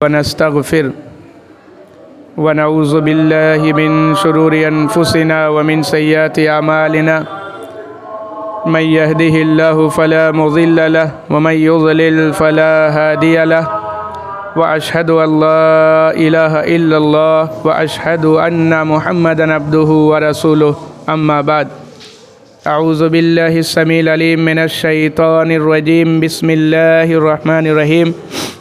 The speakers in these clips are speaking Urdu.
ونستغفر ونعوذ بالله من شرور أنفسنا ومن سيئات أعمالنا من يهده الله فلا مضل له ومن يضلل فلا هادي له وأشهد أن لا إله إلا الله وأشهد أن محمدا عبده ورسوله أما بعد أعوذ بالله السميع العليم من الشيطان الرجيم بسم الله الرحمن الرحيم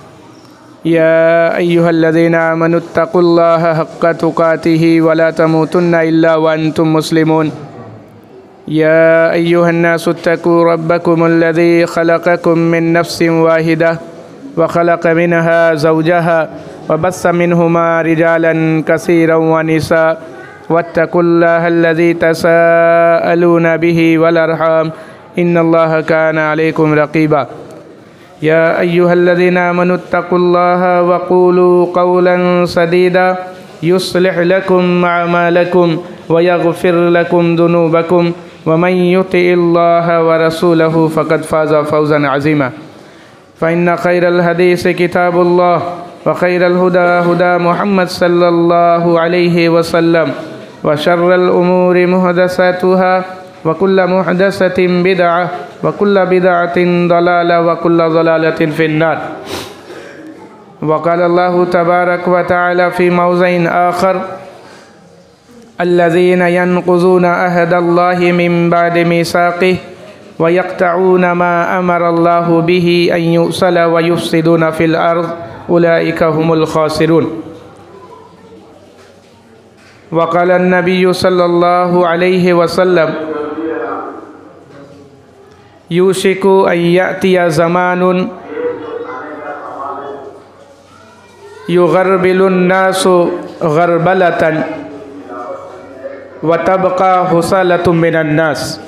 يا أيها الذين آمنوا اتقوا الله حق تقاته ولا تموتن إلا وأنتم مسلمون يا أيها الناس اتقوا ربكم الذي خلقكم من نفس واحدة وخلق منها زوجها وبث منهما رجالا كثيرا ونساء واتقوا الله الذي تساءلون به والأرحام إن الله كان عليكم رقيبا يا أيها الذين آمنوا اتقوا الله وقولوا قولا سديدا يصلح لكم أعمالكم ويغفر لكم ذنوبكم ومن يطع الله ورسوله فقد فاز فوزا عظيما فإن خير الحديث كتاب الله وخير الهدى هدى محمد صلى الله عليه وسلم وشر الأمور محدثاتها وكل محدثة بدعة وكل بدعة ضلالة وكل ضلالة في النار وقال الله تبارك وتعالى في موضع آخر الذين ينقضون عهد الله من بعد ميثاقه ويقطعون ما أمر الله به أن يوصل ويفسدون في الأرض أولئك هم الخاسرون وقال النبي صلى الله عليه وسلم يوشك أن يأتي زمان يغربل الناس غربلة وتبقى حصالة من الناس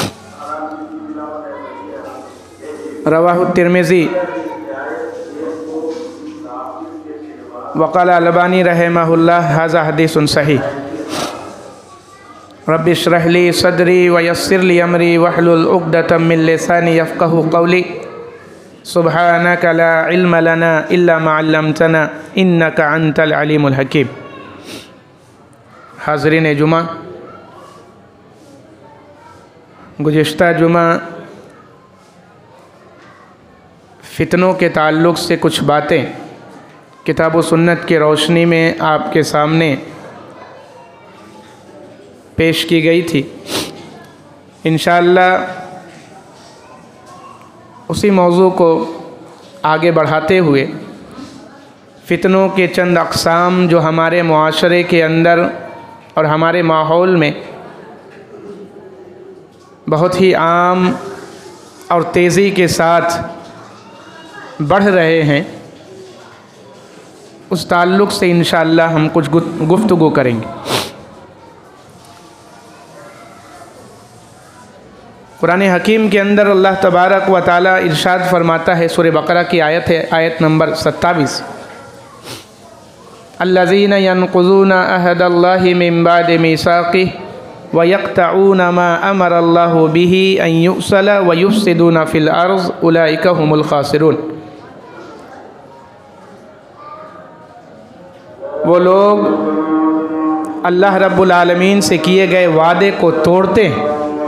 رواه الترمذي وقال الألباني رحمه الله هذا حديث صحيح رب اشرح لي صدري ويسر لي أمري واحلل عقدة من لساني يفقهوا قولي سبحانك لا علم لنا إلا ما علمتنا إنك أنت العليم الحكيم حاضرین جمعہ، گزشتہ جمعہ فتنوں کے تعلق سے کچھ باتیں کتاب و سنت کی روشنی میں آپ کے سامنے پیش کی گئی تھی۔ انشاءاللہ اسی موضوع کو آگے بڑھاتے ہوئے فتنوں کے چند اقسام جو ہمارے معاشرے کے اندر اور ہمارے ماحول میں بہت ہی عام اور تیزی کے ساتھ بڑھ رہے ہیں، اس تعلق سے انشاءاللہ ہم کچھ گفتگو کریں گے۔ قرآن حکیم کے اندر اللہ تبارک و تعالی ارشاد فرماتا ہے، سورہ بقرہ کی آیت ہے، آیت نمبر 27، الذین ینقضون عہد اللہ من بعد میثاقہ ویقطعون ما امر اللہ بہ ان یوصل ویفسدون فی الارض اولئک هم الخاسرون۔ وہ لوگ اللہ رب العالمین سے کیے گئے وعدے کو توڑتے ہیں،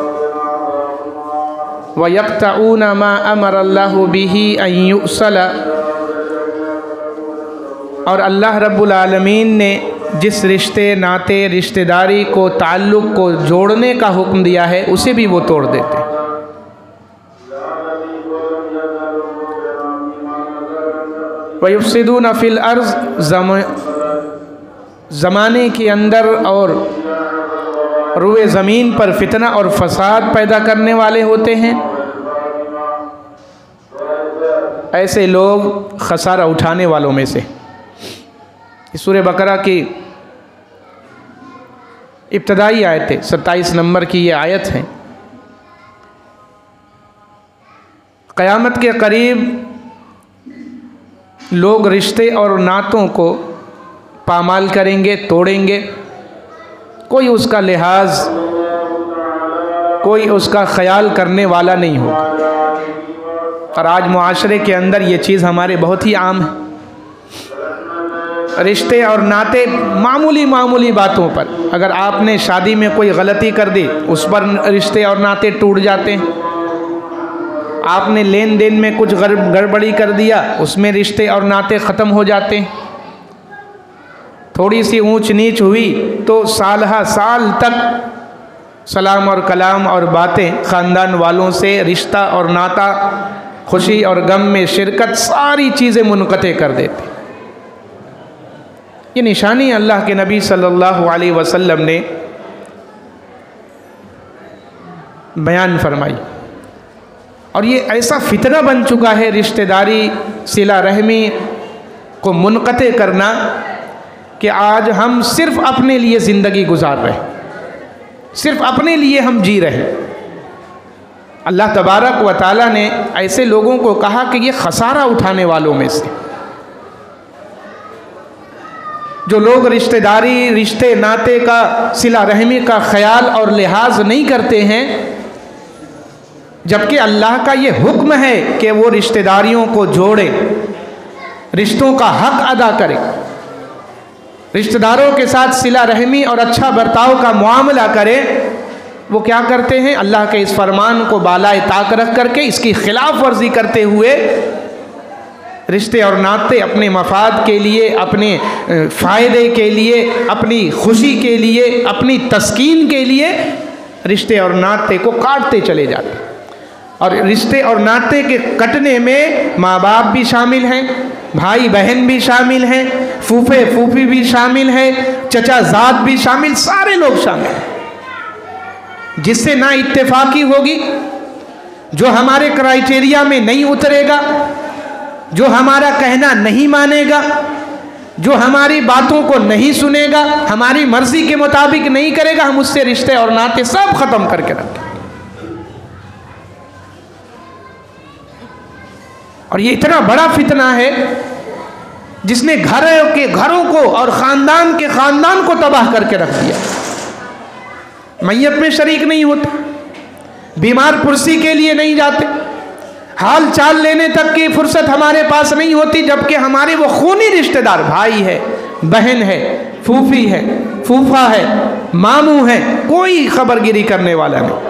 وَيَقْطَعُونَ مَا أَمَرَ اللَّهُ بِهِ أَن يُؤْصَلَ، اور اللہ رب العالمین نے جس رشتے ناطے رشتہ داری کو تعلق کو جوڑنے کا حکم دیا ہے اسے بھی وہ توڑ دیتے ہیں۔ وَيُفْسِدُونَ فِي الْأَرْضِ، زمانے کے اندر اور روئے زمین پر فتنہ اور فساد پیدا کرنے والے ہوتے ہیں۔ ایسے لوگ خسارہ اٹھانے والوں میں سے۔ سورہ بقرہ کی ابتدائی آیت ہے، 27 نمبر کی یہ آیت ہے۔ قیامت کے قریب لوگ رشتے اور نعتوں کو پامال کریں گے، توڑیں گے، کوئی اس کا لحاظ، کوئی اس کا خیال کرنے والا نہیں ہوگا۔ اور آج معاشرے کے اندر یہ چیز ہمارے بہت ہی عام ہے۔ رشتے اور ناطے معمولی باتوں پر اگر آپ نے شادی میں کوئی غلطی کر دی اس پر رشتے اور ناطے ٹوٹ جاتے ہیں. آپ نے لین دین میں کچھ گڑبڑی کر دیا اس میں رشتے اور ناطے ختم ہو جاتے ہیں. تھوڑی سی اونچ نیچ ہوئی تو سالہ سال تک سلام اور کلام اور باتیں خاندان والوں سے رشتہ اور ناطا خوشی اور غم میں شرکت ساری چیزیں منقطع کر دیتے. یہ نشانی اللہ کے نبی صلی اللہ علیہ وسلم نے بیان فرمائی. اور یہ ایسا فتنہ بن چکا ہے رشتہ داری صلہ رحمی کو منقطع کرنا کہ آج ہم صرف اپنے لیے زندگی گزار رہے ہیں, صرف اپنے لیے ہم جی رہے ہیں. اللہ تبارک و تعالیٰ نے ایسے لوگوں کو کہا کہ یہ خسارہ اٹھانے والوں میں سے جو لوگ رشتہ داری رشتے ناطے کا صلہ رحمی کا خیال اور لحاظ نہیں کرتے ہیں, جبکہ اللہ کا یہ حکم ہے کہ وہ رشتہ داریوں کو جوڑے, رشتوں کا حق ادا کرے, رشتہ داروں کے ساتھ صلہ رحمی اور اچھا برتاؤ کا معاملہ کرے. وہ کیا کرتے ہیں؟ اللہ کے اس فرمان کو بالائے طاق رکھ کر کے اس کی خلاف ورزی کرتے ہوئے رشتے اور ناطے اپنے مفاد کے لیے, اپنے فائدے کے لیے, اپنی خوشی کے لیے, اپنی تسکین کے لیے رشتے اور ناطے کو کاٹتے چلے جاتے. اور رشتے اور ناطے کے کٹنے میں ماں باپ بھی شامل ہیں, بھائی بہن بھی شامل ہیں, پھوپھے پھوپھی بھی شامل ہیں, چچا زاد بھی شامل, سارے لوگ شامل ہیں. جس سے نا اتفاقی ہوگی, جو ہمارے کرائیٹیریا میں نہیں اترے گا, جو ہمارا کہنا نہیں مانے گا, جو ہماری باتوں کو نہیں سنے گا, ہماری مرضی کے مطابق نہیں کرے گا, ہم اس سے رشتے اور ناطے سب ختم کر کے رکھیں. اور یہ اتنا بڑا فتنہ ہے جس نے گھروں کو اور خاندان کو تباہ کر کے رکھ دیا. میت میں شریک نہیں ہوتے, بیمار پرسی کے لیے نہیں جاتے, حال چال لینے تک کی فرصت ہمارے پاس نہیں ہوتی, جبکہ ہمارے وہ خونی رشتہ دار بھائی ہے, بہن ہے, پھوپھی ہے, پھوپھا ہے, ماموں ہے, کوئی خبر گیری کرنے والا نہیں.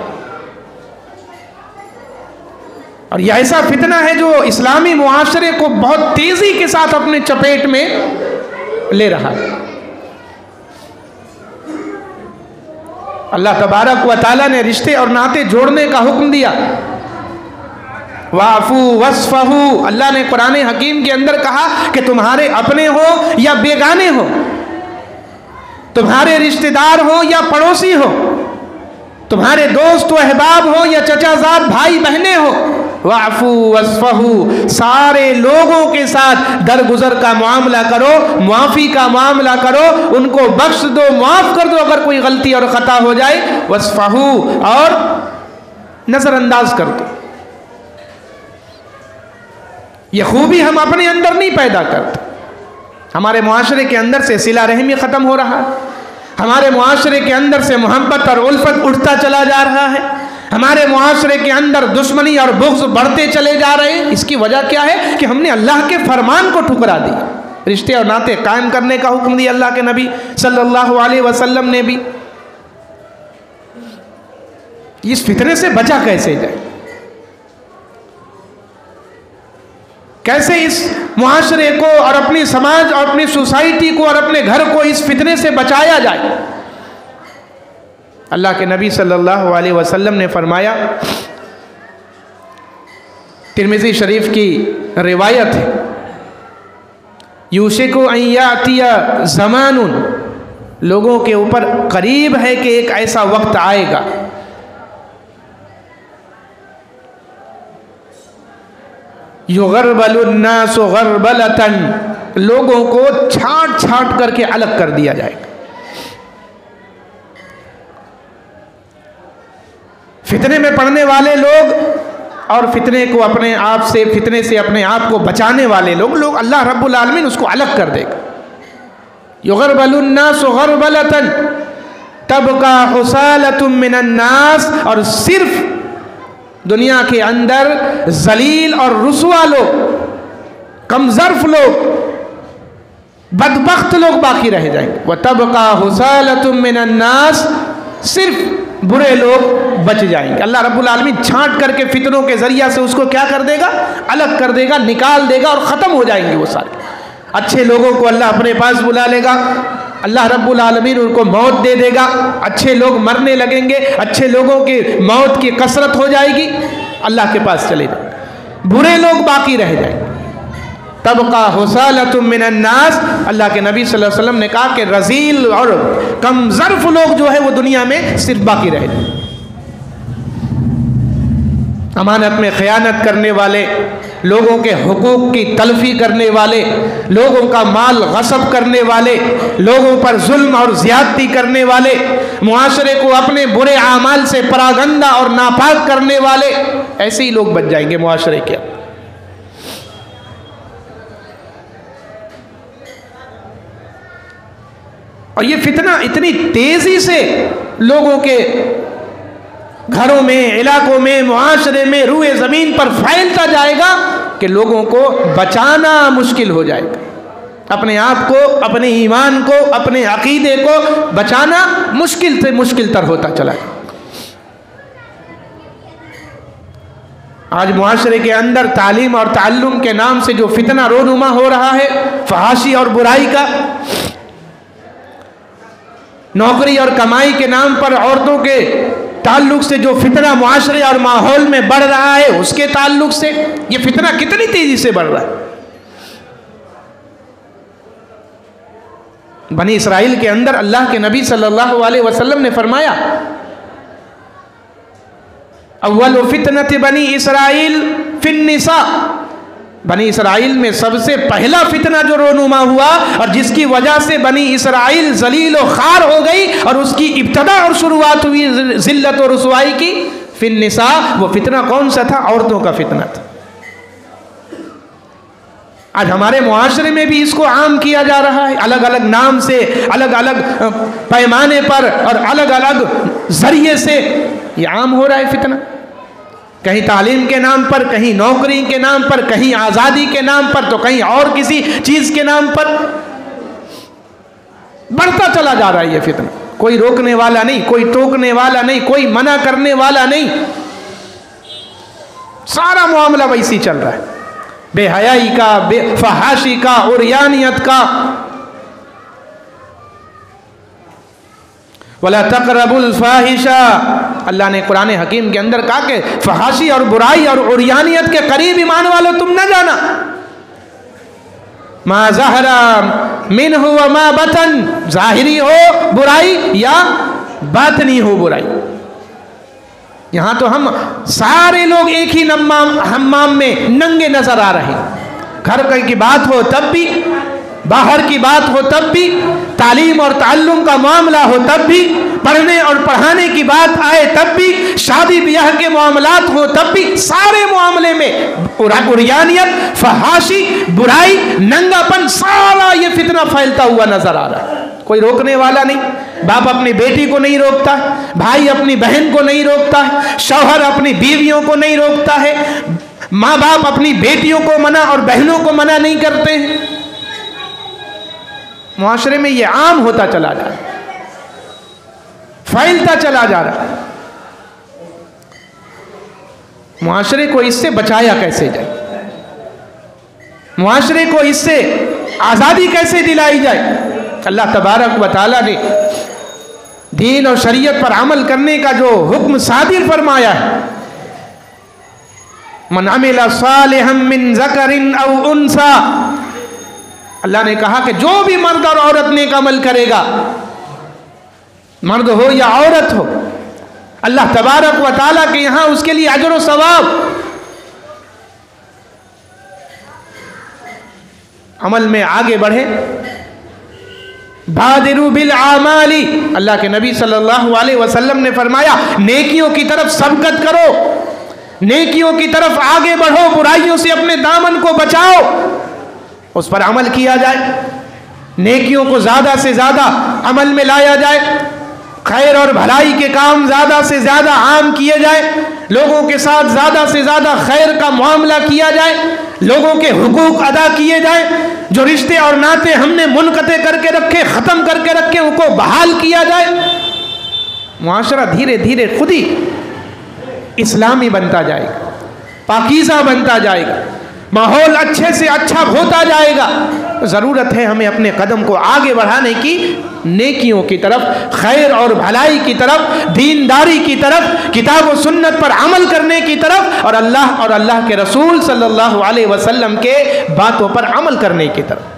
اور یہ ایسا فتنہ ہے جو اسلامی معاشرے کو بہت تیزی کے ساتھ اپنے چپیٹ میں لے رہا ہے. اللہ تبارک و تعالیٰ نے رشتے اور ناطے جوڑنے کا حکم دیا. وَاعْفُوا وَاصْفَحُوا, اللہ نے قرآن حکیم کے اندر کہا کہ تمہارے اپنے ہو یا بیگانے ہو, تمہارے رشتہ دار ہو یا پڑوسی ہو, تمہارے دوست و احباب ہو یا چچا زاد بھائی بہنیں ہو, وَاعْفُوا وَاصْفَحُوا, سارے لوگوں کے ساتھ درگزر کا معاملہ کرو, معافی کا معاملہ کرو, ان کو بخش دو, معاف کر دو اگر کوئی غلطی اور خطا ہو جائے. وَاصْفَحُوا, اور نظر انداز کر دو. یہ خوبی ہم اپنے اندر نہیں پیدا کرتے. ہمارے معاشرے کے اندر سے صلہ رحمی ختم ہو رہا ہے, ہمارے معاشرے کے اندر سے محبت اور الفت اٹھتا چلا جا رہا ہے, ہمارے معاشرے کے اندر دشمنی اور بغض بڑھتے چلے جا رہے ہیں. اس کی وجہ کیا ہے کہ ہم نے اللہ کے فرمان کو ٹھکرا دیا. رشتے اور ناطے قائم کرنے کا حکم دیا اللہ کے نبی صلی اللہ علیہ وسلم نے بھی. اس فتنے سے بچا کیسے جائے, کیسے اس معاشرے کو اور اپنی سماج اور اپنی سوسائٹی کو اور اپنے گھر کو اس فتنے سے بچایا جائے. اللہ کے نبی صلی اللہ علیہ وسلم نے فرمایا, ترمذی شریف کی روایت ہے, یوشک ان یاتی زمان, لوگوں کے اوپر قریب ہے کہ ایک ایسا وقت آئے گا یغربل الناس غربلۃ, لوگوں کو چھانٹ چھانٹ کر کے الگ کر دیا جائے گا. فتنے میں پڑنے والے لوگ اور فتنے کو اپنے آپ سے, فتنے سے اپنے آپ کو بچانے والے لوگ اللہ رب العالمین اس کو الگ کر دے گا. یغربل الناس غربلۃ تبقى حصالۃ من الناس, اور صرف دنیا کے اندر ذلیل اور رسوا لوگ, کم ظرف لوگ, بدبخت لوگ باقی رہ جائیں گے. وَتَبْقَى حُسَالَةٌ مِّنَ النَّاسِ, صرف برے لوگ بچ جائیں گے. اللہ رب العالمین چھانٹ کر کے فتنوں کے ذریعہ سے اس کو کیا کر دے گا؟ الگ کر دے گا, نکال دے گا, اور ختم ہو جائیں گے وہ سارے. اچھے لوگوں کو اللہ اپنے پاس بلا لے گا, اللہ رب العالمین ان کو موت دے دے گا, اچھے لوگ مرنے لگیں گے, اچھے لوگوں کی موت کی کثرت ہو جائے گی, اللہ کے پاس چلے جائیں. برے لوگ باقی رہ جائیں. تبقى حسالة من الناس, اللہ کے نبی صلی اللہ علیہ وسلم نے کہا کہ رذیل اور کم ظرف لوگ جو ہے وہ دنیا میں صرف باقی رہ جائیں. امانت میں خیانت کرنے والے, لوگوں کے حقوق کی تلفی کرنے والے, لوگوں کا مال غصب کرنے والے, لوگوں پر ظلم اور زیادتی کرنے والے, معاشرے کو اپنے برے اعمال سے پراگندہ اور ناپاک کرنے والے, ایسے ہی لوگ بچ جائیں گے معاشرے کے. اور یہ فتنہ اتنی تیزی سے لوگوں کے گھروں میں, علاقوں میں, معاشرے میں, روئے زمین پر پھیلتا جائے گا کہ لوگوں کو بچانا مشکل ہو جائے گا. اپنے آپ کو, اپنے ایمان کو, اپنے عقیدے کو بچانا مشکل سے مشکل تر ہوتا چلا جائے. آج معاشرے کے اندر تعلیم اور تعلم کے نام سے جو فتنہ رونما ہو رہا ہے, فحاشی اور برائی کا, نوکری اور کمائی کے نام پر عورتوں کے تعلق سے جو فتنہ معاشرے اور ماحول میں بڑھ رہا ہے, اس کے تعلق سے یہ فتنہ کتنی تیزی سے بڑھ رہا ہے. بنی اسرائیل کے اندر اللہ کے نبی صلی اللہ علیہ وسلم نے فرمایا, اول فتنۃ بنی اسرائیل فی النساء, بنی اسرائیل میں سب سے پہلا فتنہ جو رونما ہوا اور جس کی وجہ سے بنی اسرائیل ذلیل و خوار ہو گئی اور اس کی ابتدا اور شروعات ہوئی ذلت و رسوائی کی, فی النساء, وہ فتنہ کون سا تھا؟ عورتوں کا فتنہ تھا. آج ہمارے معاشرے میں بھی اس کو عام کیا جا رہا ہے, الگ الگ نام سے, الگ الگ پیمانے پر اور الگ الگ ذریعے سے یہ عام ہو رہا ہے فتنہ. کہیں تعلیم کے نام پر, کہیں نوکری کے نام پر, کہیں آزادی کے نام پر, تو کہیں اور کسی چیز کے نام پر بڑھتا چلا جا رہا ہے یہ فتنہ. کوئی روکنے والا نہیں, کوئی ٹوکنے والا نہیں, کوئی منع کرنے والا نہیں, سارا معاملہ ویسی چل رہا ہے. بے حیائی کا, بے فحاشی کا, عریانیت کا. وَلَا تَقْرَبُوا الْفَاحِشَةَ, اللہ نے قرآن حکیم کے اندر کہا کہ فحاشی اور برائی اور عریانیت کے قریب ایمان والو تم نہ جانا. ما ظہر منہ وما بطن, ظاہری ہو برائی یا باطنی ہو برائی. یہاں تو ہم سارے لوگ ایک ہی حمام میں ننگے نظر آ رہے ہیں. گھر کی بات ہو تب بھی, باہر کی بات ہو تب بھی, تعلیم اور تعلم کا معاملہ ہو تب بھی, پڑھنے اور پڑھانے کی بات آئے تب بھی, شادی بیاہ کے معاملات ہو تب بھی, سارے معاملے میں عریانیت, فحاشی, برائی, ننگاپن, سارا یہ فتنہ پھیلتا ہوا نظر آ رہا ہے. کوئی روکنے والا نہیں. باپ اپنی بیٹی کو نہیں روکتا ہے, بھائی اپنی بہن کو نہیں روکتا ہے, شوہر اپنی بیویوں کو نہیں روکتا ہے, ماں باپ اپنی بیٹیوں کو منع اور بہنوں کو منع نہیں کرتے ہیں. معاشرے میں یہ عام ہوتا چلا جا رہا ہے, پھیلتا چلا جا رہا ہے. معاشرے کو اس سے بچایا کیسے جائے, معاشرے کو اس سے آزادی کیسے دلائی جائے. اللہ تبارک و تعالیٰ نے دین اور شریعت پر عمل کرنے کا جو حکم صادر فرمایا ہے, من عمل صالحا من ذکر او انثى, اللہ نے کہا کہ جو بھی مرد اور عورت نیک عمل کرے گا, مرد ہو یا عورت ہو, اللہ تبارک و تعالیٰ کے یہاں اس کے لیے اجر و ثواب. عمل میں آگے بڑھے. بادروا بالاعمال, اللہ کے نبی صلی اللہ علیہ وسلم نے فرمایا نیکیوں کی طرف سبقت کرو, نیکیوں کی طرف آگے بڑھو, برائیوں سے اپنے دامن کو بچاؤ, اس پر عمل کیا جائے, نیکیوں کو زیادہ سے زیادہ عمل میں لایا جائے. خیر اور بھلائی کے کام زیادہ سے زیادہ عام کیے جائے، لوگوں کے ساتھ زیادہ سے زیادہ خیر کا معاملہ کیا جائے، لوگوں کے حقوق ادا کیے جائیں، جو رشتے اور ناطے ہم نے منقطع کر کے رکھے، ختم کر کے رکھے، ان کو بحال کیا جائے، معاشرہ دھیرے دھیرے خود ہی اسلامی بنتا جائے گا، پاکیزہ بنتا جائے گا، ماحول اچھے سے اچھا ہوتا جائے گا۔ ضرورت ہے ہمیں اپنے قدم کو آگے بڑھانے کی، نیکیوں کی طرف، خیر اور بھلائی کی طرف، دینداری کی طرف، کتاب و سنت پر عمل کرنے کی طرف، اور اللہ کے رسول صلی اللہ علیہ وسلم کے باتوں پر عمل کرنے کی طرف۔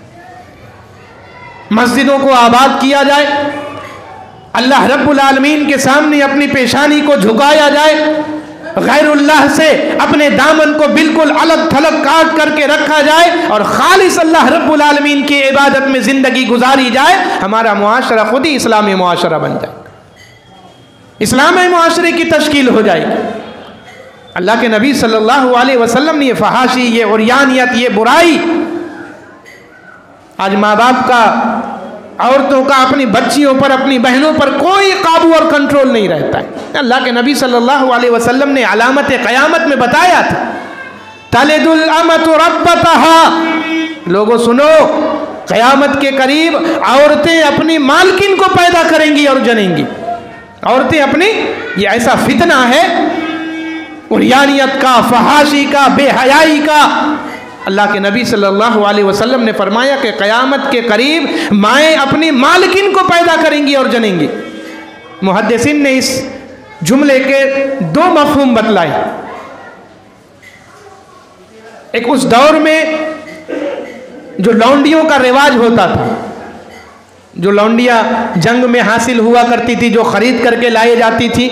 مسجدوں کو آباد کیا جائے، اللہ رب العالمین کے سامنے اپنی پیشانی کو جھکایا جائے، غیر اللہ سے اپنے دامن کو بالکل الگ تھلگ کاٹ کر کے رکھا جائے اور خالص اللہ رب العالمین کی عبادت میں زندگی گزاری جائے، ہمارا معاشرہ خود ہی اسلامی معاشرہ بن جائے، اسلامی معاشرے کی تشکیل ہو جائے گی۔ اللہ کے نبی صلی اللہ علیہ وسلم نے یہ فحاشی، یہ عریانیت، یہ برائی، آج ماں باپ کا، عورتوں کا اپنی بچیوں پر، اپنی بہنوں پر کوئی قابو اور کنٹرول نہیں رہتا ہے۔ اللہ کے نبی صلی اللہ علیہ وسلم نے علامت قیامت میں بتایا تھا، تلد الامۃ ربتها، لوگوں سنو، قیامت کے قریب عورتیں اپنی مالکن کو پیدا کریں گی اور جنیں گی، عورتیں اپنی، یہ ایسا فتنہ ہے عریانیت کا، فحاشی کا، بے حیائی کا۔ اللہ کے نبی صلی اللہ علیہ وسلم نے فرمایا کہ قیامت کے قریب مائیں اپنی مالکن کو پیدا کریں گی اور جنیں گی۔ محدثین نے اس جملے کے دو مفہوم بتلائے۔ ایک اس دور میں جو لونڈیوں کا رواج ہوتا تھا، جو لونڈیاں جنگ میں حاصل ہوا کرتی تھی، جو خرید کر کے لائے جاتی تھی،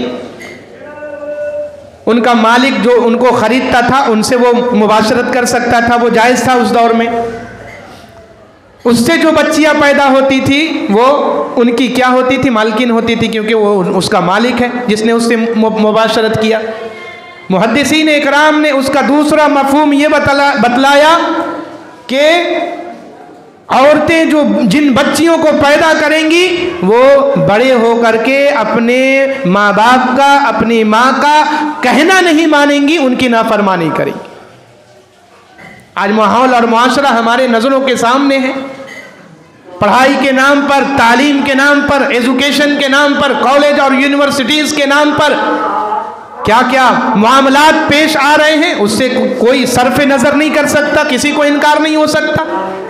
ان کا مالک جو ان کو خریدتا تھا ان سے وہ مباشرت کر سکتا تھا، وہ جائز تھا اس دور میں۔ اس سے جو بچیاں پیدا ہوتی تھی وہ ان کی کیا ہوتی تھی؟ مالکن ہوتی تھی، کیونکہ وہ اس کا مالک ہے جس نے اس سے مباشرت کیا۔ محدثین اکرام نے اس کا دوسرا مفہوم یہ بتلایا کہ عورتیں جو جن بچیوں کو پیدا کریں گی وہ بڑے ہو کر کے اپنے ماں باپ کا، اپنی ماں کا کہنا نہیں مانیں گی، ان کی نافرمانی کریں گی۔ آج ماحول اور معاشرہ ہمارے نظروں کے سامنے ہے، پڑھائی کے نام پر، تعلیم کے نام پر، ایجوکیشن کے نام پر، کالج اور یونیورسٹیز کے نام پر کیا کیا معاملات پیش آ رہے ہیں، اس سے کوئی صرف نظر نہیں کر سکتا، کسی کو انکار نہیں ہو سکتا۔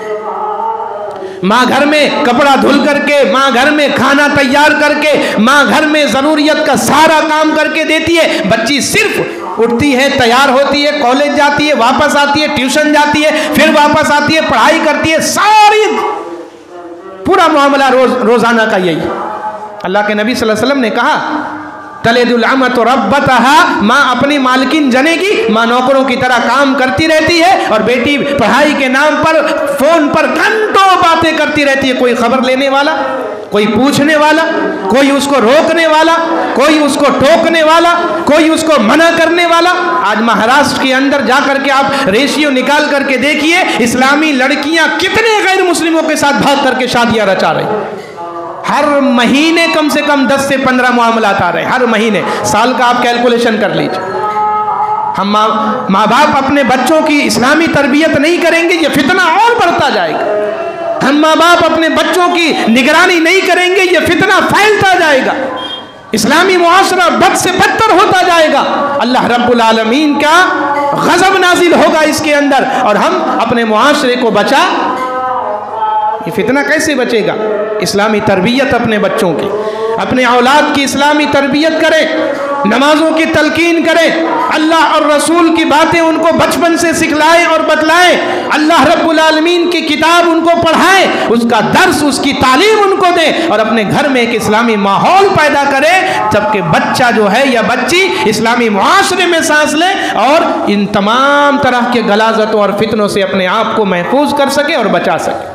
ماں گھر میں کپڑا دھل کر کے، ماں گھر میں کھانا تیار کر کے، ماں گھر میں ضروریت کا سارا کام کر کے دیتی ہے، بچی صرف اٹھتی ہے، تیار ہوتی ہے، کالج جاتی ہے، واپس آتی ہے، ٹیوشن جاتی ہے، پھر واپس آتی ہے، پڑھائی کرتی ہے، ساری پورا معاملہ روزانہ کا یہی۔ اللہ کے نبی صلی اللہ علیہ وسلم نے کہا تلد الامۃ ربتها، ماں اپنی مالکن جنے گی، ماں نوکروں کی طرح کام کرتی رہتی ہے، اور بیٹی پڑھائی کے نام پر فون پر گھنٹوں باتیں کرتی رہتی ہے، کوئی خبر لینے والا، کوئی پوچھنے والا، کوئی اس کو روکنے والا، کوئی اس کو ٹوکنے والا، کوئی اس کو منع کرنے والا۔ آج مہاراشٹر کے اندر جا کر کے آپ ریشیو نکال کر کے دیکھیے، اسلامی لڑکیاں کتنے غیر مسلموں کے ساتھ بھاگ کر کے شادیاں رچا رہی ہیں۔ ہر مہینے کم سے کم 10 سے 15 معاملات آ رہے ہیں، ہر مہینے، سال کا آپ کیلکولیشن کر لیجئے۔ ہم ماں باپ اپنے بچوں کی اسلامی تربیت نہیں کریں گے، یہ فتنہ اور بڑھتا جائے گا۔ ہم ماں باپ اپنے بچوں کی نگرانی نہیں کریں گے، یہ فتنہ پھیلتا جائے گا، اسلامی معاشرہ بد سے بدتر ہوتا جائے گا، اللہ رب العالمین کا غضب نازل ہوگا اس کے اندر، اور ہم اپنے معاشرے کو یہ فتنہ کیسے بچے گا؟ اسلامی تربیت اپنے بچوں کی، اپنے اولاد کی اسلامی تربیت کریں، نمازوں کی تلقین کریں، اللہ اور رسول کی باتیں ان کو بچپن سے سکھلائیں اور بتلائیں، اللہ رب العالمین کی کتاب ان کو پڑھائیں، اس کا درس، اس کی تعلیم ان کو دیں، اور اپنے گھر میں ایک اسلامی ماحول پیدا کریں، جبکہ بچہ جو ہے یا بچی اسلامی معاشرے میں سانس لے اور ان تمام طرح کے غلاظتوں اور فتنوں سے اپنے آپ کو محفوظ کر سکے اور بچا سکے،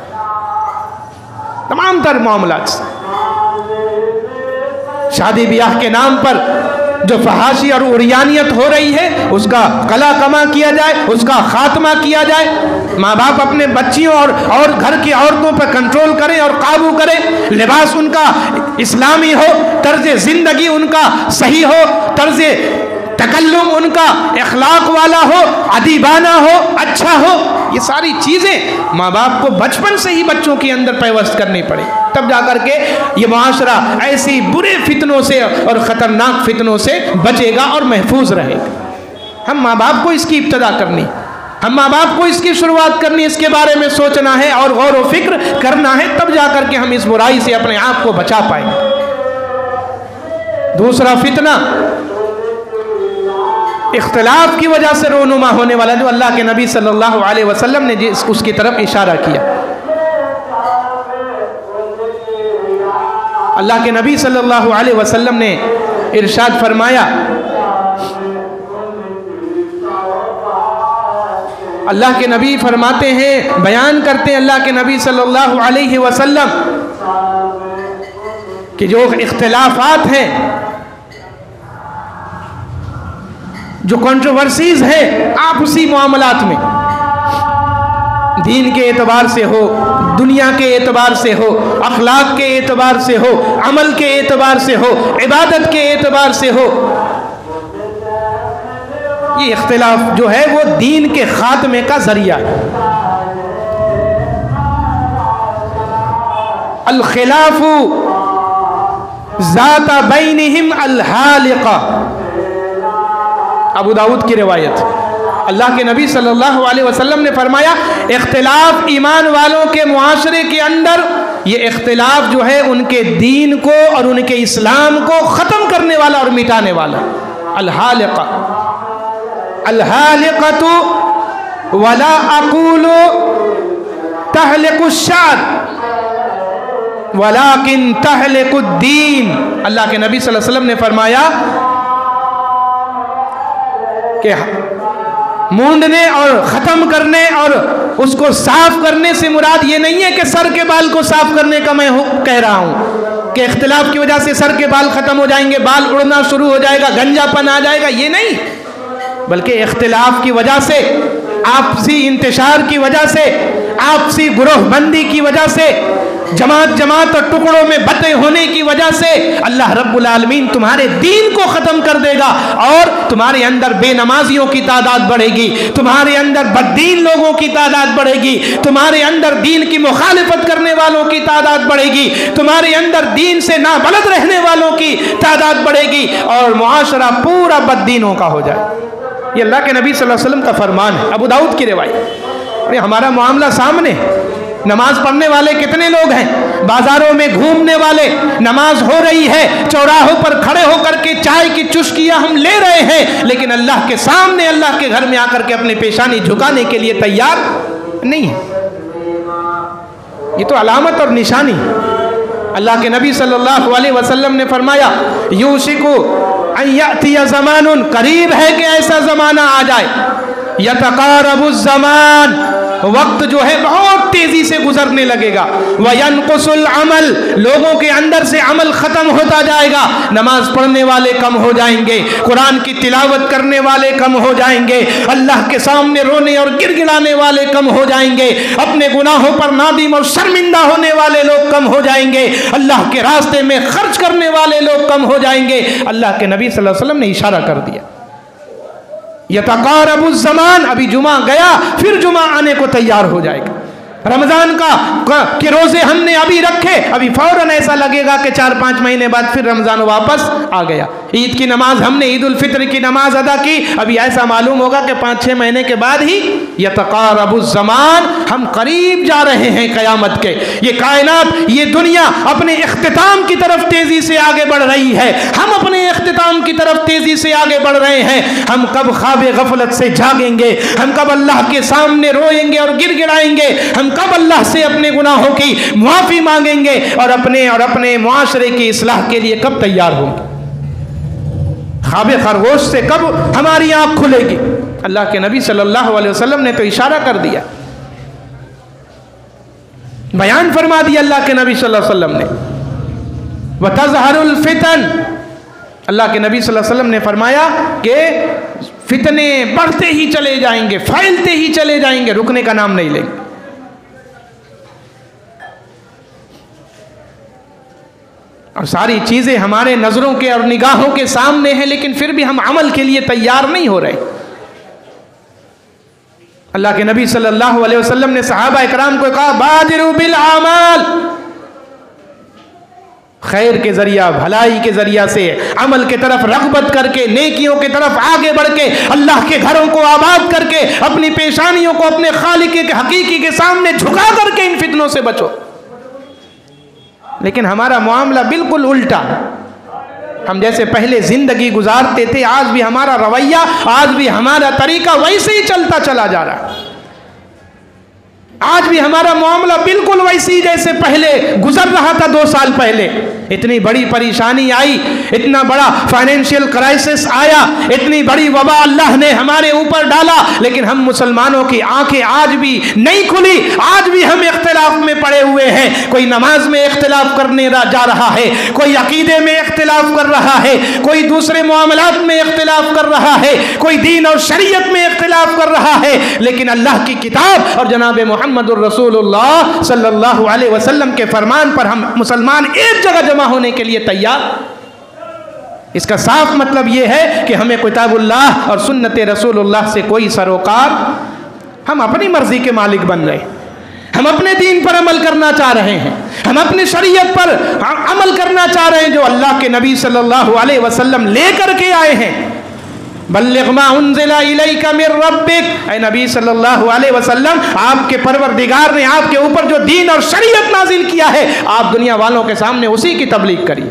تمام تر معاملات سے۔ شادی بیاہ کے نام پر جو فحاشی اور عریانیت ہو رہی ہے اس کا قلع کما کیا جائے، اس کا خاتمہ کیا جائے۔ ماں باپ اپنے بچیوں اور گھر کی عورتوں پر کنٹرول کریں اور قابو کریں، لباس ان کا اسلامی ہو، طرز زندگی ان کا صحیح ہو، طرز تکلم ان کا اخلاق والا ہو، ادیبانہ ہو، اچھا ہو۔ یہ ساری چیزیں ماں باپ کو بچپن سے ہی بچوں کے اندر پیوست کرنی پڑے، تب جا کر کے یہ معاشرہ ایسی برے فتنوں سے اور خطرناک فتنوں سے بچے گا اور محفوظ رہے گا۔ ہم ماں باپ کو اس کی ابتدا کرنی، ہم ماں باپ کو اس کی شروعات کرنی، اس کے بارے میں سوچنا ہے اور غور و فکر کرنا ہے، تب جا کر کے ہم اس برائی سے اپنے آپ کو بچا پائیں گے۔ دوسرا فتنہ اختلاف کی وجہ سے رونما ہونے والا، جو اللہ کے نبی صلی اللہ علیہ وسلم نے اس کی طرف اشارہ کیا۔ اللہ کے نبی صلی اللہ علیہ وسلم نے ارشاد فرمایا، اللہ کے نبی فرماتے ہیں، بیان کرتے ہیں اللہ کے نبی صلی اللہ علیہ وسلم کہ جو اختلافات ہیں، جو کنٹروورسیز ہے آپسی معاملات میں، دین کے اعتبار سے ہو، دنیا کے اعتبار سے ہو، اخلاق کے اعتبار سے ہو، عمل کے اعتبار سے ہو، عبادت کے اعتبار سے ہو، یہ اختلاف جو ہے وہ دین کے خاتمے کا ذریعہ ہے۔ الخلاف ذات بینہم الحالقہ، ابو داؤد کی روایت۔ اللہ کے نبی صلی اللہ علیہ وسلم نے فرمایا، اختلاف ایمان والوں کے معاشرے کے اندر، یہ اختلاف جو ہے ان کے دین کو اور ان کے اسلام کو ختم کرنے والا اور مٹانے والا۔ الحالقہ، الحالقۃ ولا اقول تحلق الشعر ولكن تحلق الدین۔ اللہ کے نبی صلی اللہ علیہ وسلم نے فرمایا کہ مونڈنے اور ختم کرنے اور اس کو صاف کرنے سے مراد یہ نہیں ہے کہ سر کے بال کو صاف کرنے کا میں کہہ رہا ہوں کہ اختلاف کی وجہ سے سر کے بال ختم ہو جائیں گے، بال اڑنا شروع ہو جائے گا، گنجا پن آ جائے گا، یہ نہیں، بلکہ اختلاف کی وجہ سے، آپسی انتشار کی وجہ سے، آپسی گروہ بندی کی وجہ سے، جماعت اور ٹکڑوں میں بٹے ہونے کی وجہ سے اللہ رب العالمین تمہارے دین کو ختم کر دے گا، اور تمہارے اندر بے نمازیوں کی تعداد بڑھے گی، تمہارے اندر بددین لوگوں کی تعداد بڑھے گی، تمہارے اندر دین کی مخالفت کرنے والوں کی تعداد بڑھے گی، تمہارے اندر دین سے نابلد رہنے والوں کی تعداد بڑھے گی، اور معاشرہ پورا بددینوں کا ہو جائے۔ یہ اللہ کے نبی صلی اللہ علیہ وسلم کا فرمان ہے، ابو داؤد کی روایت۔ اور ہمارا معاملہ سامنے، نماز پڑھنے والے کتنے لوگ ہیں، بازاروں میں گھومنے والے، نماز ہو رہی ہے، چوراہوں پر کھڑے ہو کر کے چائے کی چسکیاں ہم لے رہے ہیں، لیکن اللہ کے سامنے، اللہ کے گھر میں آ کر کے اپنی پیشانی جھکانے کے لیے تیار نہیں ہے۔ یہ تو علامت اور نشانی۔ اللہ کے نبی صلی اللہ علیہ وسلم نے فرمایا، یوشک ان یأتی زمان، قریب ہے کہ ایسا زمانہ آ جائے، یتقارب الزمان، وقت جو ہے بہت تیزی سے گزرنے لگے گا، وَيَنْقُسُ الْعَمَلِ، لوگوں کے اندر سے عمل ختم ہوتا جائے گا، نماز پڑھنے والے کم ہو جائیں گے، قرآن کی تلاوت کرنے والے کم ہو جائیں گے، اللہ کے سامنے رونے اور گر گڑانے والے کم ہو جائیں گے، اپنے گناہوں پر نادم اور شرمندہ ہونے والے لوگ کم ہو جائیں گے، اللہ کے راستے میں خرچ کرنے والے لوگ کم ہو جائیں گے۔ اللہ کے نبی صلی اللہ علیہ وسلم نے اشارہ کر دیا، یتقارب الزمان، ابھی جمعہ گیا، پھر جمعہ آنے کو تیار ہو جائے گا۔ رمضان کے روزے ہم نے ابھی رکھے، ابھی فوراً ایسا لگے گا کہ 4-5 مہینے بعد پھر رمضان واپس آ گیا۔ عید کی نماز ہم نے، عید الفطر کی نماز ادا کی، ابھی ایسا معلوم ہوگا کہ 5-6 مہینے کے بعد ہی یتقارب الزمان، ہم قریب جا رہے ہیں قیامت کے۔ یہ کائنات، یہ دنیا اپنے اختتام کی طرف تیزی سے آگے بڑھ رہی ہے، ہم اپنے اختتام کی طرف تیزی سے آگے بڑھ رہے ہیں۔ ہم کب خواب غفلت سے جاگیں گے، ہم کب اللہ کے سامنے روئیں گے اور گر گڑائیں گے، ہم کب اللہ سے اپنے گناہوں کی معافی مانگیں گے اور اپنے معاشرے کی اصلاح کے لیے کب تیار ہوں گے، خواب خرگوش سے کب ہماری آنکھ کھلے گی۔ اللہ کے نبی صلی اللہ علیہ وسلم نے تو اشارہ کر دیا، بیان فرما دیا اللہ کے نبی صلی اللہ علیہ وسلم نے، وَتَظْهَرُ الْفِتَنُ، اللہ کے نبی صلی اللہ علیہ وسلم نے فرمایا کہ فتنے بڑھتے ہی چلے جائیں گے، پھیلتے ہی چلے جائیں گے، رکنے کا نام نہیں لیں گے۔ اور ساری چیزیں ہمارے نظروں کے اور نگاہوں کے سامنے ہیں، لیکن پھر بھی ہم عمل کے لیے تیار نہیں ہو رہے۔ اللہ کے نبی صلی اللہ علیہ وسلم نے صحابہ اکرام کو کہا بادروا بالاعمال، خیر کے ذریعہ، بھلائی کے ذریعہ سے عمل کے طرف رغبت کر کے، نیکیوں کے طرف آگے بڑھ کے، اللہ کے گھروں کو آباد کر کے، اپنی پیشانیوں کو اپنے خالق کے حقیقی کے سامنے جھکا کر کے ان فتنوں سے بچو۔ لیکن ہمارا معاملہ بالکل الٹا، ہم جیسے پہلے زندگی گزارتے تھے، آج بھی ہمارا رویہ، آج بھی ہمارا طریقہ ویسے ہی چلتا چلا جا رہا ہے۔ آج بھی ہمارا معاملہ بالکل ویسی جیسے پہلے گزر رہا تھا 2 سال پہلے۔ اتنی بڑی پریشانی آئی، اتنا بڑا فائنینشیل کرائسس آیا، اتنی بڑی وبا اللہ نے ہمارے اوپر ڈالا، لیکن ہم مسلمانوں کی آنکھیں آج بھی نہیں کھلی، آج بھی ہم اختلاف میں پڑے ہوئے ہیں۔ کوئی نماز میں اختلاف کرنے جا رہا ہے، کوئی عقیدے میں اختلاف کر رہا ہے، کوئی دوسرے معاملات میں اختلاف کر رہا ہے، کوئی دین اور شریعت میں اختلاف کر رہا ہے، لیکن اللہ کی کتاب اور جناب محمد الرسول اللہ صلی اللہ علیہ وسلم کے فرمان پر ہم مسلمان ایک جگہ جمع ہونے کے لیے تیار۔ اس کا صاف مطلب یہ ہے کہ ہمیں کتاب اللہ اور سنت رسول اللہ سے کوئی سروکار، ہم اپنی مرضی کے مالک بن رہے ہیں، ہم اپنے دین پر عمل کرنا چاہ رہے ہیں، ہم اپنی شریعت پر عمل کرنا چاہ رہے ہیں جو اللہ کے نبی صلی اللہ علیہ وسلم لے کر کے آئے ہیں۔ بلغ ما انزل الیک من ربک، اے نبی صلی اللہ علیہ وسلم، آپ کے پروردگار نے آپ کے اوپر جو دین اور شریعت نازل کیا ہے، آپ دنیا والوں کے سامنے اسی کی تبلیغ کریے۔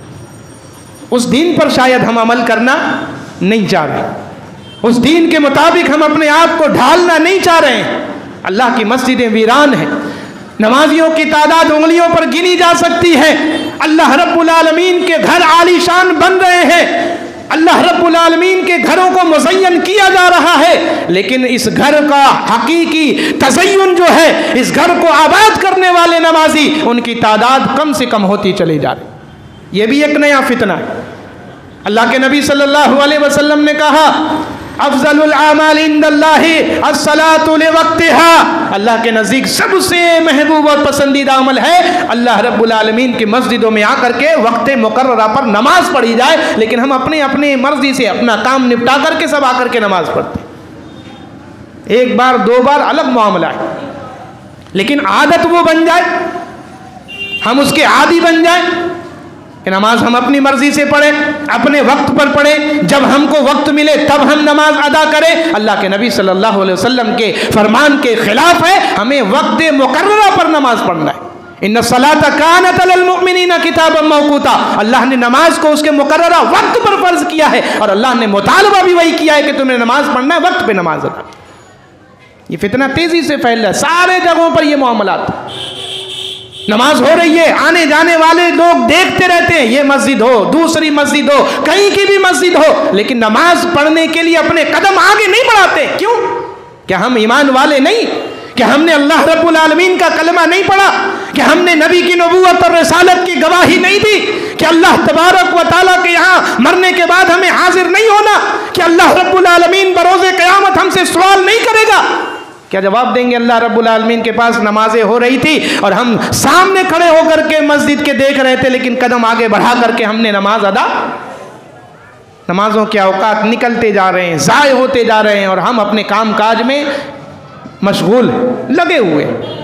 اس دین پر شاید ہم عمل کرنا نہیں چاہ رہے، اس دین کے مطابق ہم اپنے آپ کو ڈھالنا نہیں چاہ رہے ہیں۔ اللہ کی مسجدیں ویران ہیں، نمازیوں کی تعداد انگلیوں پر گنی جا سکتی ہے، اللہ رب العالمین کے گھر عالی شان بن رہے ہیں، اللہ رب العالمین کے گھروں کو مزین کیا جا رہا ہے، لیکن اس گھر کا حقیقی تزین جو ہے، اس گھر کو آباد کرنے والے نمازی، ان کی تعداد کم سے کم ہوتی چلی جا رہی۔ یہ بھی ایک نیا فتنہ ہے۔ اللہ کے نبی صلی اللہ علیہ وسلم نے کہا افضل الاعمال عند اللہ الصلاۃ لوقتها، اللہ کے نزدیک سب سے محبوب اور پسندیدہ عمل ہے اللہ رب العالمین کی مسجدوں میں آ کر کے وقت مقررہ پر نماز پڑھی جائے، لیکن ہم اپنے مرضی سے اپنا کام نپٹا کر کے سب آ کر کے نماز پڑھتے ہیں۔ ایک بار 2 بار الگ معاملہ ہے، لیکن عادت وہ بن جائے، ہم اس کے عادی بن جائیں کہ نماز ہم اپنی مرضی سے پڑھیں، اپنے وقت پر پڑھیں، جب ہم کو وقت ملے تب ہم نماز ادا کریں۔ اللہ کے نبی صلی اللہ علیہ وسلم کے فرمان کے خلاف ہے، ہمیں وقت مقررہ پر نماز پڑھنا ہے۔ ان الصلاۃ کانت علی المؤمنین کتابا موقوتا، اللہ نے نماز کو اس کے مقررہ وقت پر فرض کیا ہے، اور اللہ نے مطالبہ بھی وہی کیا ہے کہ تمہیں نماز پڑھنا ہے، وقت پہ نماز ادا۔ یہ فتنہ تیزی سے پھیل رہا ہے، سارے جگہوں پر یہ معاملات، نماز ہو رہی ہے، آنے جانے والے لوگ دیکھتے رہتے ہیں، یہ مسجد ہو، دوسری مسجد ہو، کہیں کی بھی مسجد ہو، لیکن نماز پڑھنے کے لیے اپنے قدم آگے نہیں بڑھاتے۔ کیوں؟ کیا ہم ایمان والے نہیں؟ کیا ہم نے اللہ رب العالمین کا کلمہ نہیں پڑھا؟ کیا ہم نے نبی کی نبوت اور رسالت کی گواہی نہیں دی؟ کہ اللہ تبارک و تعالیٰ کے یہاں مرنے کے بعد ہمیں حاضر نہیں ہونا؟ کہ اللہ رب العالمین بروز قیامت ہم سے سوال نہیں کرے گا؟ کیا جواب دیں گے اللہ رب العالمین کے پاس نمازیں ہو رہی تھی اور ہم سامنے کھڑے ہو کر کے مسجد کے دیکھ رہے تھے، لیکن قدم آگے بڑھا کر کے ہم نے نماز ادا، نمازوں کے اوقات نکلتے جا رہے ہیں، ضائع ہوتے جا رہے ہیں، اور ہم اپنے کام کاج میں مشغول لگے ہوئے،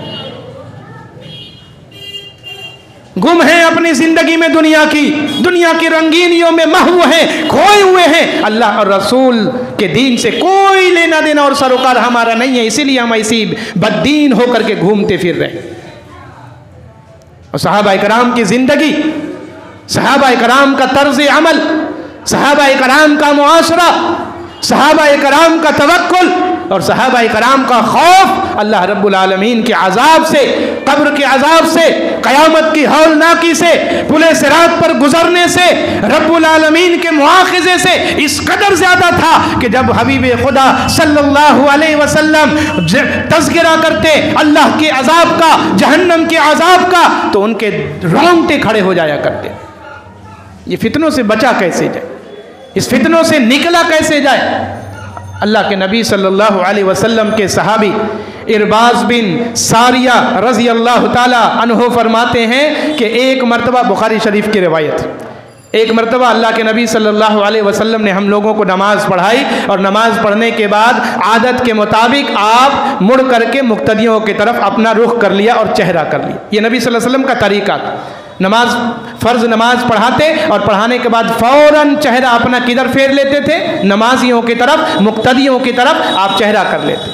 گم ہیں اپنی زندگی میں، دنیا کی رنگینیوں میں محو ہیں، کھوئے ہوئے ہیں۔ اللہ اور رسول کے دین سے کوئی لینا دینا اور سروکار ہمارا نہیں ہے، اسی لیے ہم ایسی بددین ہو کر کے گھومتے پھر رہے۔ اور صحابہ کرام کی زندگی، صحابہ کرام کا طرز عمل، صحابہ کرام کا معاشرہ، صحابہ کرام کا توکل اور صحابہ کرام کا خوف اللہ رب العالمین کے عذاب سے، قبر کے عذاب سے، قیامت کی ہولناکی سے، پل صراط پر گزرنے سے، رب العالمین کے مواخذے سے اس قدر زیادہ تھا کہ جب حبیب خدا صلی اللہ علیہ وسلم تذکرہ کرتے اللہ کے عذاب کا، جہنم کے عذاب کا، تو ان کے رونگٹے کھڑے ہو جایا کرتے۔ یہ فتنوں سے بچا کیسے جائے، اس فتنوں سے نکلا کیسے جائے؟ اللہ کے نبی صلی اللہ علیہ وسلم کے صحابی ارباز بن ساریہ رضی اللہ تعالی عنہ فرماتے ہیں کہ ایک مرتبہ، بخاری شریف کی روایت، ایک مرتبہ اللہ کے نبی صلی اللہ علیہ وسلم نے ہم لوگوں کو نماز پڑھائی، اور نماز پڑھنے کے بعد عادت کے مطابق آپ مڑ کر کے مقتدیوں کی طرف اپنا رخ کر لیا اور چہرہ کر لیا۔ یہ نبی صلی اللہ علیہ وسلم کا طریقہ تھا، نماز فرض نماز پڑھاتے اور پڑھانے کے بعد فوراً چہرہ اپنا کدھر پھیر لیتے تھے؟ نمازیوں کی طرف، مقتدیوں کی طرف آپ چہرہ کر لیتے۔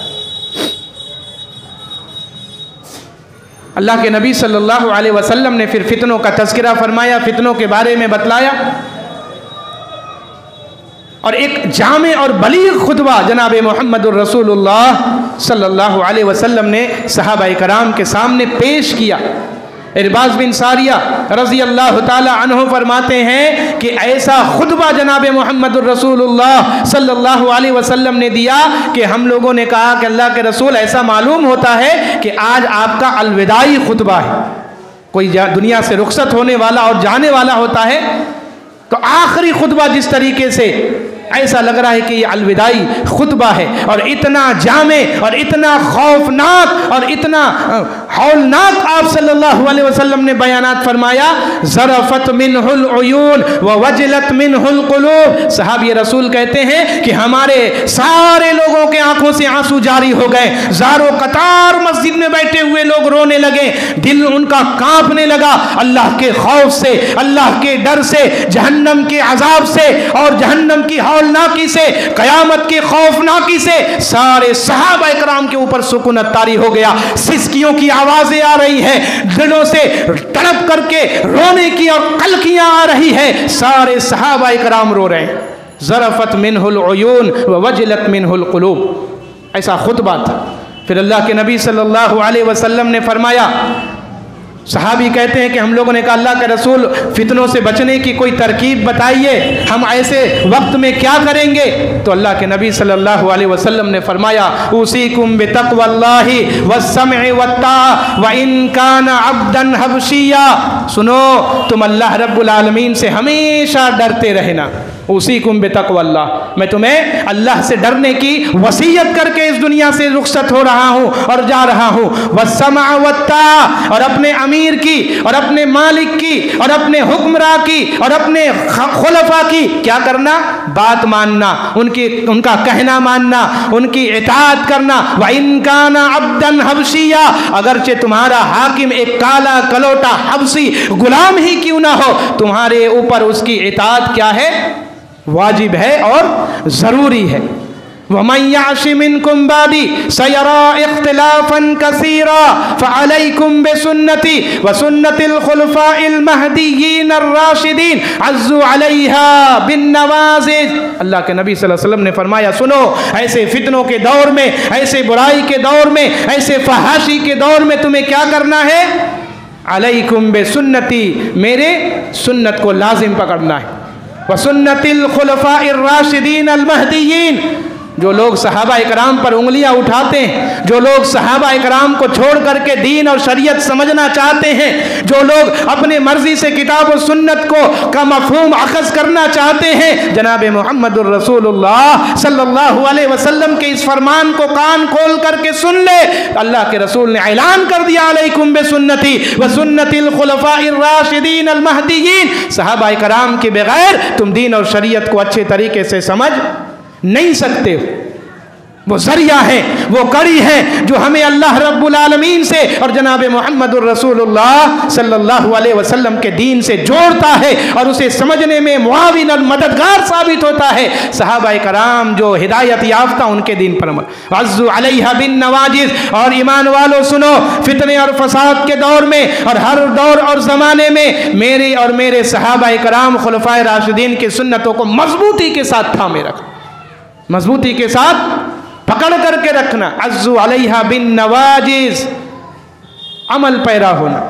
اللہ کے نبی صلی اللہ علیہ وسلم نے پھر فتنوں کا تذکرہ فرمایا، فتنوں کے بارے میں بتلایا، اور ایک جامع اور بلیغ خطبہ جناب محمد الرسول اللہ صلی اللہ علیہ وسلم نے صحابہ کرام کے سامنے پیش کیا۔ ارباز بن ساریہ رضی اللہ تعالی عنہ فرماتے ہیں کہ ایسا خطبہ جناب محمد الرسول اللہ صلی اللہ علیہ وسلم نے دیا کہ ہم لوگوں نے کہا کہ اللہ کے رسول، ایسا معلوم ہوتا ہے کہ آج آپ کا الوداعی خطبہ ہے۔ کوئی دنیا سے رخصت ہونے والا اور جانے والا ہوتا ہے تو آخری خطبہ جس طریقے سے، ایسا لگ رہا ہے کہ یہ الوداعی خطبہ ہے، اور اتنا جامع اور اتنا خوفناک اور اتنا ہولناک آپ صلی اللہ علیہ وسلم نے بیانات فرمایا، ذرفت منہ العیون ووجلت منہ القلوب۔ صحابی رسول کہتے ہیں کہ ہمارے سارے لوگوں کے آنکھوں سے آنسو جاری ہو گئے، زار و قطار مسجد میں بیٹھے ہوئے لوگ رونے لگے، دل ان کا کانپنے لگا اللہ کے خوف سے، اللہ کے ڈر سے، جہنم کے عذاب سے اور جہنم کی ہولناکی سے، قیامت کے خوفناکی سے۔ سارے صحابہ اکرام کے اوپر سکونت طاری ہو گیا، سسکیوں کی آوازیں آ رہی ہیں، دلوں سے تڑپ کر کے رونے کی اور قلقیاں آ رہی ہے، سارے صحابہ اکرام رو رہے ہیں۔ ذرفت منہ العیون ووجلت منہ القلوب، ایسا خطبہ تھا۔ پھر اللہ کے نبی صلی اللہ علیہ وسلم نے فرمایا، صحابی کہتے ہیں کہ ہم لوگوں نے کہا اللہ کے رسول، فتنوں سے بچنے کی کوئی ترکیب بتائیے، ہم ایسے وقت میں کیا کریں گے؟ تو اللہ کے نبی صلی اللہ علیہ وسلم نے فرمایا، اوصیکم بتقوی اللہ والسمع والطاعہ وان کان عبدا حبشیا۔ سنو، تم اللہ رب العالمین سے ہمیشہ ڈرتے رہنا۔ اوصیکم بتقوی اللہ، میں تمہیں اللہ سے ڈرنے کی وصیت کر کے اس دنیا سے رخصت ہو رہا ہوں اور جا رہا ہوں۔ والسمع والطاعہ، اور اپنے امیر کی اور اپنے مالک کی اور اپنے حکمراں کی اور اپنے خلفاء کی کیا کرنا؟ بات ماننا، ان کا کہنا ماننا، ان کی اطاعت کرنا۔ وَإِن كَانَ عَبْدًا حَبْشِيًّا، اگرچہ تمہارا حاکم ایک کالا کلوٹا حبشی غلام ہی کیوں نہ ہو، تمہارے اوپر اس کی اطاعت کیا ہے؟ واجب ہے اور ضروری ہے۔ وَمَنْ يَعْشِ مِنْكُمْ بَعْدِي سَيَرَى اخْتِلَافًا كَثِيرًا فَعَلَيْكُمْ بِسُنَّتِي وَسُنَّةِ الْخُلَفَاءِ الْمَهْدِيِّينَ الرَّاشِدِينَ عَضُّوا عَلَيْهَا بِالنَّوَاجِذِ۔ اللہ کے نبی صلی اللہ علیہ وسلم نے فرمایا، سنو، ایسے فتنوں کے دور میں، ایسے برائی کے دور میں، ایسے فحاشی کے دور میں تمہیں کیا کرنا ہے؟ علیکم بسنتی، میرے سنت کو لازم پکڑنا ہے۔ وسنت الخلفاء الراشدین المہدیین، جو لوگ صحابہ اکرام پر انگلیاں اٹھاتے ہیں، جو لوگ صحابہ اکرام کو چھوڑ کر کے دین اور شریعت سمجھنا چاہتے ہیں، جو لوگ اپنے مرضی سے کتاب و سنت کا مفہوم اخذ کرنا چاہتے ہیں، جناب محمد الرسول اللہ صلی اللہ علیہ وسلم کے اس فرمان کو کان کھول کر کے سن لے۔ اللہ کے رسول نے اعلان کر دیا، علیکم بسنتی وسنت الخلفاء الراشدین المہدیین۔ صحابہ اکرام کے بغیر تم دین اور شریعت کو اچھے طریقے سے سمجھ نہیں سکتے ہو۔ وہ ذریعہ ہے، وہ کڑی ہے جو ہمیں اللہ رب العالمین سے اور جناب محمد الرسول اللہ صلی اللہ علیہ وسلم کے دین سے جوڑتا ہے اور اسے سمجھنے میں معاون اور مددگار ثابت ہوتا ہے۔ صحابہ کرام جو ہدایت یافتہ، ان کے دین پر عمل۔ عضوا علیہا بالنواجذ، اور ایمان والو سنو، فتنے اور فساد کے دور میں اور ہر دور اور زمانے میں میرے اور میرے صحابہ کرام خلفائے راشدین کی سنتوں کو مضبوطی کے ساتھ تھامے رکھنا، مضبوطی کے ساتھ پکڑ کر کے رکھنا۔ عضوا علیہا بالنواجذ، عمل پیرا ہونا۔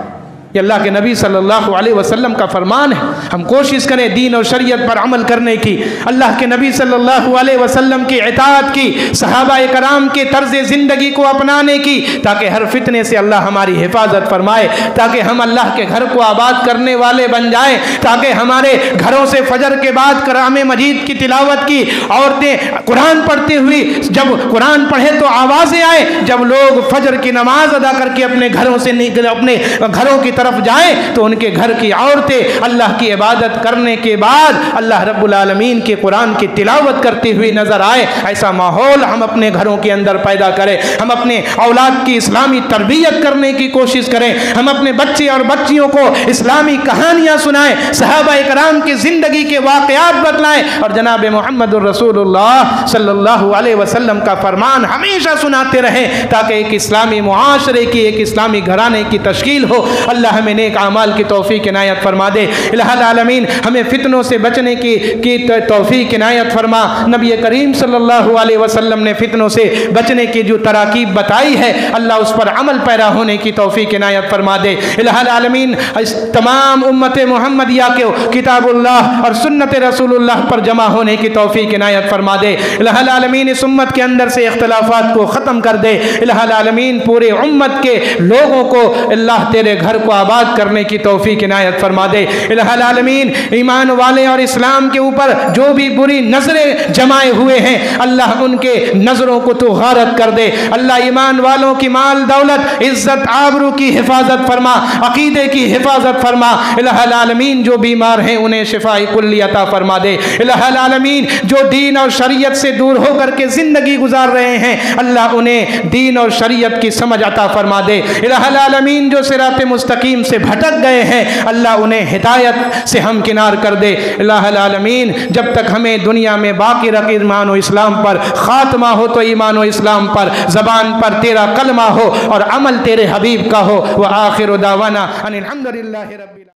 یہ اللہ کے نبی صلی اللہ علیہ وسلم کا فرمان ہے. ہم کوشش کریں دین اور شریعت پر عمل کرنے کی، اللہ کے نبی صلی اللہ علیہ وسلم کی اطاعت کی، صحابہ کرام کے طرز زندگی کو اپنانے کی، تاکہ ہر فتنے سے اللہ ہماری حفاظت فرمائے، تاکہ ہم اللہ کے گھر کو آباد کرنے والے بن جائیں، تاکہ ہمارے گھروں سے فجر کے بعد کلام مجید کی تلاوت کی، عورتیں قرآن پڑھتے ہوئی جب قرآن پڑھے تو آوازیں آئے، جب لوگ فجر کی نماز ادا کر کے اپنے گھروں سے اپنے گھروں کی طرف جائیں تو ان کے گھر کی عورتیں اللہ کی عبادت کرنے کے بعد اللہ رب العالمین کے قرآن کی تلاوت کرتے ہوئے نظر آئے. ایسا ماحول ہم اپنے گھروں کے اندر پیدا کریں، ہم اپنے اولاد کی اسلامی تربیت کرنے کی کوشش کریں، ہم اپنے بچے اور بچیوں کو اسلامی کہانیاں سنائیں، صحابہ کرام کی زندگی کے واقعات بتلائیں، اور جناب محمد الرسول اللہ صلی اللہ علیہ وسلم کا فرمان ہمیشہ سناتے رہیں، تاکہ ایک اسلامی معاشرے کی، ایک اسلامی گھرانے کی تشکیل ہو. اللہ ہمیں نیک اعمال کی توفیق عنایت فرما دے. الہ العالمین ہمیں فتنوں سے بچنے کی توفیق عنایت فرما. نبی کریم صلی اللہ علیہ وسلم نے فتنوں سے بچنے کی جو تراکیب بتائی ہے اللہ اس پر عمل پیرا ہونے کی توفیق عنایت فرما دے. الہ العالمین تمام امت محمدیہ کے کتاب اللہ اور سنت رسول اللہ پر جمع ہونے کی توفیق عنایت فرما دے. الہ العالمین اس امت کے اندر سے اختلافات کو ختم کر دے. الہ العالمین پورے امت کے لوگوں کو اللہ تیرے گھر کو آباد کرنے کی توفیق عنایت فرما دے. الہ العالمین ایمان والے اور اسلام کے اوپر جو بھی بری نظریں جمائے ہوئے ہیں اللہ ان کے نظروں کو تو غارت کر دے. اللہ ایمان والوں کی مال دولت عزت آبرو کی حفاظت فرما، عقیدے کی حفاظت فرما. الہ العالمین جو بیمار ہیں انہیں شفاء کلی عطا فرما دے. الہ العالمین جو دین اور شریعت سے دور ہو کر کے زندگی گزار رہے ہیں اللہ انہیں دین اور شریعت کی سمجھ عطا فرما دے. الہ العالمین جو صراط مستقیم سے بھٹک گئے ہیں اللہ انہیں ہدایت سے ہمکنار کر دے. الہ العالمین جب تک ہمیں دنیا میں باقی رکھ ایمان و اسلام پر، خاتمہ ہو تو ایمان و اسلام پر، زبان پر تیرا کلمہ ہو اور عمل تیرے حبیب کا ہو. وآخر دعوانا ان الحمدللہ رب